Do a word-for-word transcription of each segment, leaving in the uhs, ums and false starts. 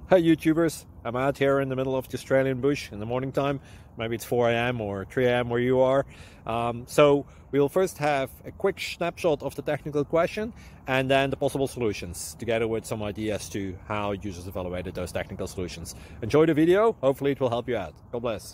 Hey YouTubers, I'm out here in the middle of the Australian bush in the morning time. Maybe it's four A M or three A M where you are. Um, so we'll first have a quick snapshot of the technical question and then the possible solutions, together with some ideas to how users evaluated those technical solutions. Enjoy the video, hopefully it will help you out. God bless.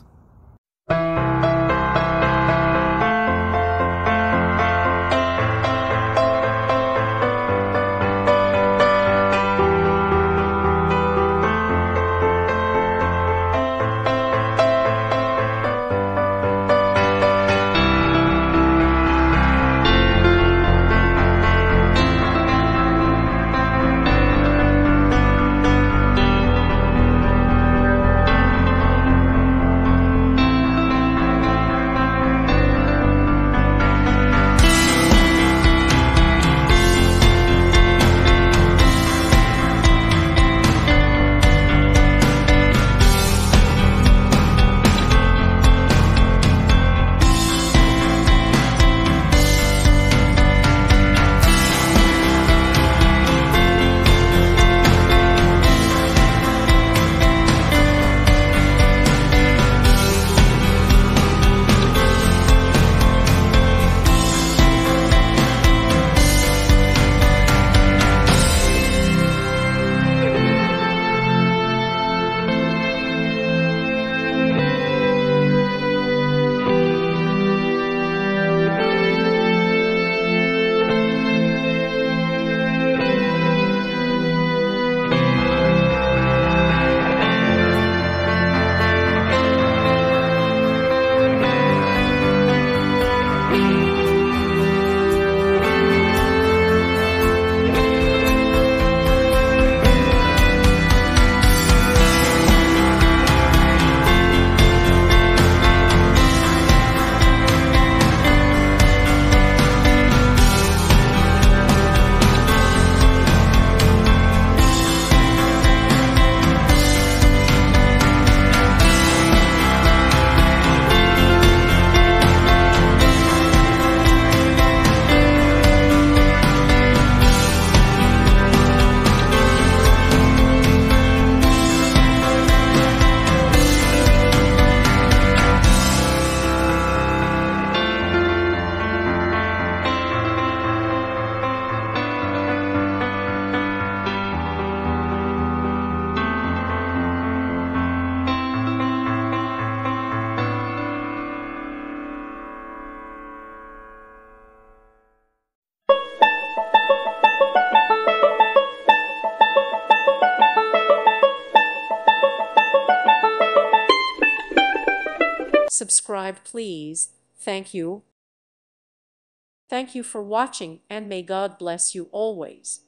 Subscribe, please. Thank you. Thank you for watching, and may God bless you always.